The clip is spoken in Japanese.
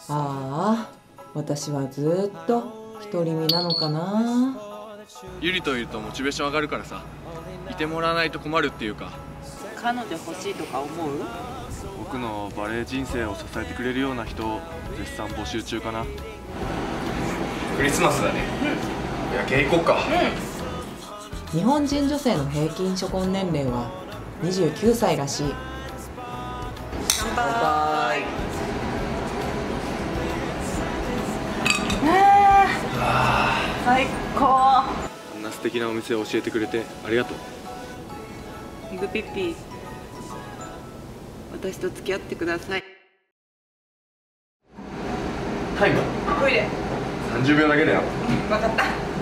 ああ、私はずっと独り身なのかな。 ゆりといるとモチベーション上がるからさ、いてもらわないと困るっていうか。 彼女欲しいとか思う？ 僕のバレエ人生を支えてくれるような人を絶賛募集中かな。クリスマスだね。夜景行こっか。 日本人女性の平均初婚年齢は29歳らしい。 乾杯。最高。 あんな素敵なお店を教えてくれてありがとう。 ミグピッピ、私と付き合ってください。 タイムトイレ。 30秒だけだよ。 分かった。